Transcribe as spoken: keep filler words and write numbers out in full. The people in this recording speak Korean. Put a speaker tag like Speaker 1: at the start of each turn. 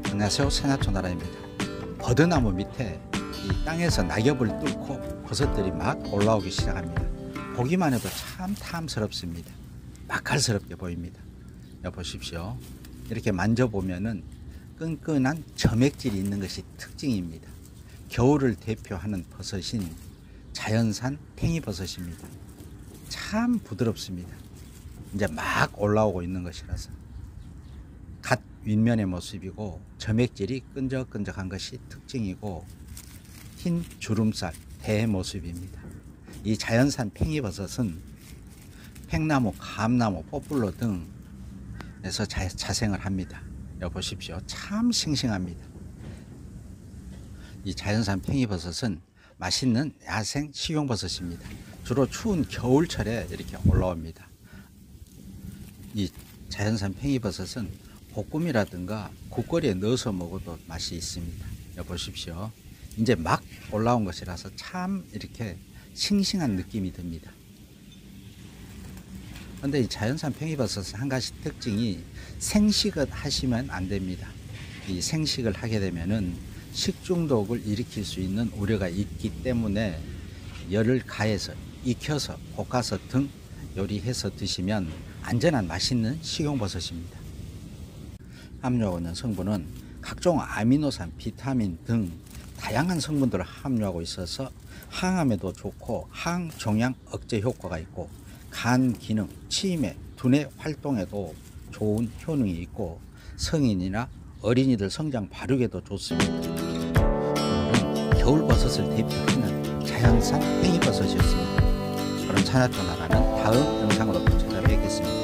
Speaker 1: 안녕하세요. 산야초 나라입니다. 버드나무 밑에 이 땅에서 낙엽을 뚫고 버섯들이 막 올라오기 시작합니다. 보기만 해도 참 탐스럽습니다. 맛깔스럽게 보입니다. 여기 보십시오. 이렇게 만져보면은 끈끈한 점액질이 있는 것이 특징입니다. 겨울을 대표하는 버섯인 자연산 팽이버섯입니다. 참 부드럽습니다. 이제 막 올라오고 있는 것이라서 갓 윗면의 모습이고 점액질이 끈적끈적한 것이 특징이고 흰 주름살 대의 모습입니다. 이 자연산 팽이버섯은 팽나무, 감나무, 뽀플로 등에서 자, 자생을 합니다. 여기 보십시오. 참 싱싱합니다. 이 자연산 팽이버섯은 맛있는 야생 식용버섯입니다. 주로 추운 겨울철에 이렇게 올라옵니다. 이 자연산 팽이버섯은 볶음이라든가 국거리에 넣어서 먹어도 맛이 있습니다. 여기 보십시오. 이제 막 올라온 것이라서 참 이렇게 싱싱한 느낌이 듭니다. 그런데 이 자연산 팽이버섯은 한 가지 특징이 생식을 하시면 안 됩니다. 이 생식을 하게 되면은 식중독을 일으킬 수 있는 우려가 있기 때문에 열을 가해서 익혀서 볶아서 등 요리해서 드시면 안전한 맛있는 식용버섯입니다. 함유하고 있는 성분은 각종 아미노산, 비타민 등 다양한 성분들을 함유하고 있어서 항암에도 좋고 항종양 억제 효과가 있고 간 기능, 치매, 두뇌 활동에도 좋은 효능이 있고 성인이나 어린이들 성장 발육에도 좋습니다. 오늘은 겨울버섯을 대표하는 자연산 팽이버섯이었습니다. 그럼 산야초 나라는 다음 영상으로 또 찾아뵙겠습니다.